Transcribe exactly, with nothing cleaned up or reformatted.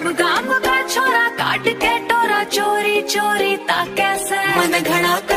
जब गांव का छोरा काट के टोरा चोरी चोरी ता कैसे मन घड़ा